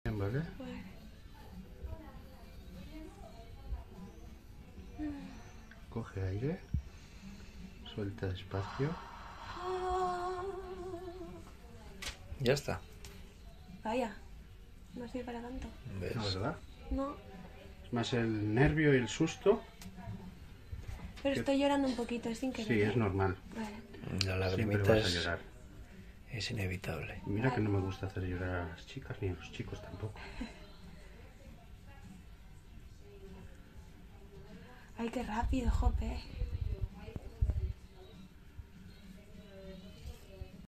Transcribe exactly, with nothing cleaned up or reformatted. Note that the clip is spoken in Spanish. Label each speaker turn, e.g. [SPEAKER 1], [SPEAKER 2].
[SPEAKER 1] ¿Vale? Coge aire, suelta despacio.
[SPEAKER 2] Ya está.
[SPEAKER 3] Vaya, no sirve para tanto.
[SPEAKER 2] ¿Ves?
[SPEAKER 1] ¿No, verdad?
[SPEAKER 3] No,
[SPEAKER 1] Es más el nervio y el susto.
[SPEAKER 3] pero
[SPEAKER 1] ¿Qué?
[SPEAKER 3] estoy llorando un poquito, es sin querer.
[SPEAKER 1] Sí, es normal.
[SPEAKER 3] Vale.
[SPEAKER 2] La
[SPEAKER 1] Siempre
[SPEAKER 2] lagrimita
[SPEAKER 1] vas a
[SPEAKER 2] es,
[SPEAKER 1] llorar.
[SPEAKER 2] es inevitable.
[SPEAKER 1] Y mira que no me gusta hacer llorar a las chicas ni a los chicos tampoco.
[SPEAKER 3] Ay, qué rápido, jope.